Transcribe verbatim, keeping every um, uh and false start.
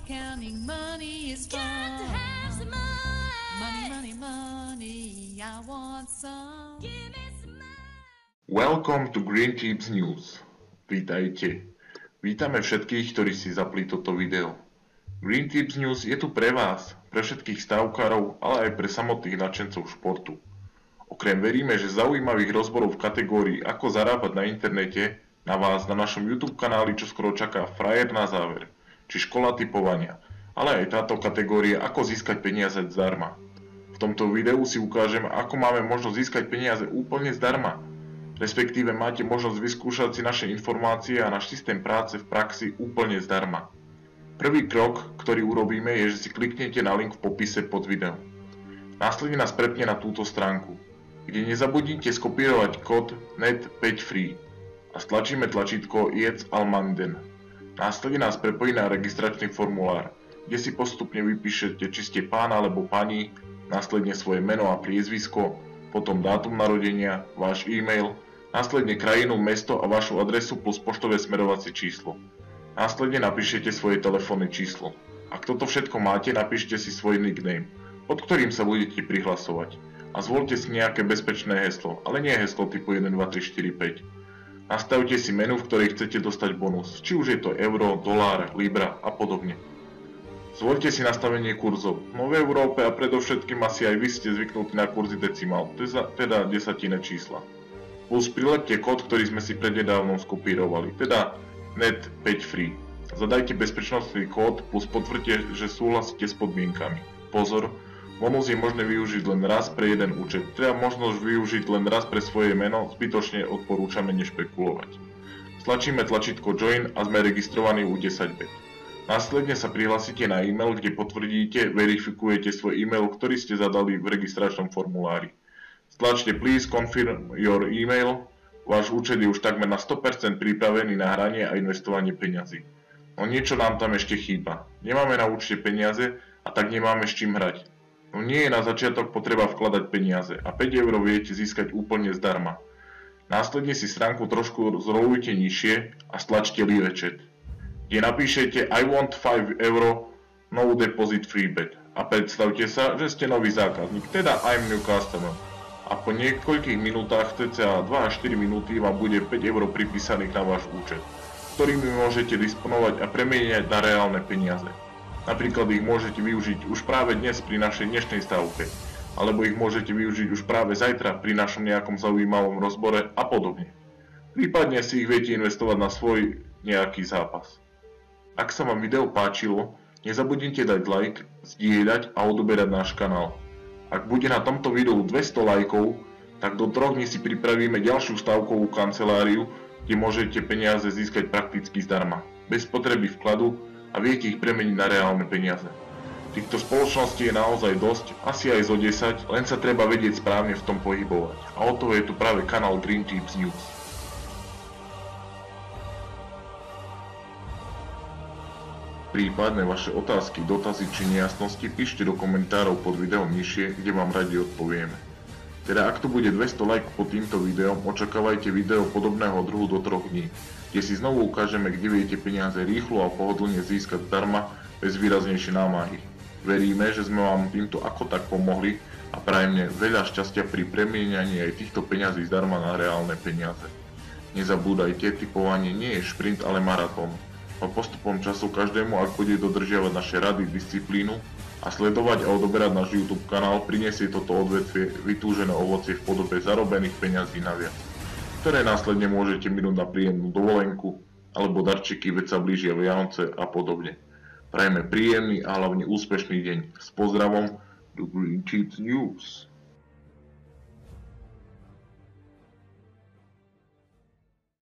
counting money is fun. Got to have some money. Money, money, money, I want some. Give me some money. Welcome to Green Tips News. Vítajte. Vítame všetkých, ktorí si zapli toto video. Green Tips News je tu pre vás, pre všetkých stavkárov, ale aj pre samotných nadšencov športu. Okrem veríme, že zaujímavých rozborov v kategórii Ako zarábať na internete na vás na našom YouTube kanáli čoskoro čaká Frajer na záver, či škola tipovania, ale aj táto kategória Ako získať peniaze zdarma. V tomto videu si ukážem, ako máme možnosť získať peniaze úplne zdarma. Respektíve máte možnosť vyskúšať si naše informácie a náš systém práce v praxi úplne zdarma. Prvý krok, ktorý urobíme, je, že si kliknete na link v popise pod videom. Následne nás prepne na túto stránku, kde nezabudnite skopírovať kód net päť free a stlačíme tlačítko Jetzt anmelden. Následne nás prepojí na registračný formulár, kde si postupne vypíšete, či ste pán alebo pani, následne svoje meno a priezvisko, potom dátum narodenia, váš e-mail, následne krajinu, mesto a vašu adresu plus poštové smerovacie číslo. Následne napíšete svoje telefónne číslo. Ak toto všetko máte, napíšte si svoj nickname, pod ktorým sa budete prihlasovať. A zvolte si nejaké bezpečné heslo, ale nie heslo typu jeden, dva, tri, štyri, päť. Nastavte si menu, v ktorej chcete dostať bonus, či už je to euro, dolár, libra a podobne. Zvolte si nastavenie kurzov, no v Európe a predovšetkým asi aj vy ste zvyknutí na kurzy decimál, teda desatinné čísla. Plus prilepte kód, ktorý sme si prednedávnom skopírovali, teda net päť free. Zadajte bezpečnostný kód plus potvrdte, že súhlasíte s podmienkami. Pozor, bonus je možné využiť len raz pre jeden účet, teda možnosť využiť len raz pre svoje meno, zbytočne odporúčame nešpekulovať. Stlačíme tlačítko Join a sme registrovaní u desať bet. Následne sa prihlásite na e-mail, kde potvrdíte, verifikujete svoj e-mail, ktorý ste zadali v registračnom formulári. Stlačte Please confirm your email. Váš účet je už takmer na sto percent pripravený na hranie a investovanie peňazí. No niečo nám tam ešte chýba. Nemáme na účte peniaze a tak nemáme s čím hrať. No nie je na začiatok potreba vkladať peniaze a päť eur viete získať úplne zdarma. Následne si stránku trošku zrolujte nižšie a stlačte Live chat, kde napíšete I want päť eur, no deposit free bet a predstavte sa, že ste nový zákazník, teda I'm new customer. A po niekoľkých minútach, cca dva až štyri minúty, vám bude päť eur pripísaných na váš účet, ktorými môžete disponovať a premieňať na reálne peniaze. Napríklad ich môžete využiť už práve dnes pri našej dnešnej stavke, alebo ich môžete využiť už práve zajtra pri našom nejakom zaujímavom rozbore a podobne. Prípadne si ich viete investovať na svoj nejaký zápas. Ak sa vám video páčilo, nezabudnite dať like, zdieľať a odoberať náš kanál. Ak bude na tomto videu dvesto lajkov, tak do troch dní si pripravíme ďalšiu stavkovú kanceláriu, kde môžete peniaze získať prakticky zdarma, bez potreby vkladu a viete ich premeniť na reálne peniaze. Týchto spoločností je naozaj dosť, asi aj zo desať, len sa treba vedieť správne v tom pohybovať. A o toho je tu práve kanál Green Tips News. Prípadne vaše otázky, dotazy či nejasnosti píšte do komentárov pod videom nižšie, kde vám radi odpovieme. Teda ak tu bude dvesto lajkov pod týmto videom, očakávajte video podobného druhu do troch dní, kde si znovu ukážeme, kde viete peniaze rýchlo a pohodlne získať zdarma bez výraznejšej námahy. Veríme, že sme vám týmto ako tak pomohli a prajemne veľa šťastia pri premieňaní aj týchto peňazí zdarma na reálne peniaze. Nezabúdajte, tipovanie nie je šprint, ale maratón. A postupom času každému, ak bude dodržiavať naše rady, disciplínu a sledovať a odoberať náš YouTube kanál, prinesie toto odvetvie vytúžené ovocie v podobe zarobených peňazí naviac, ktoré následne môžete minúť na príjemnú dovolenku alebo darčeky, veď sa blížia Vianoce a podobne. Prajeme príjemný a hlavne úspešný deň. S pozdravom do Green Tips News.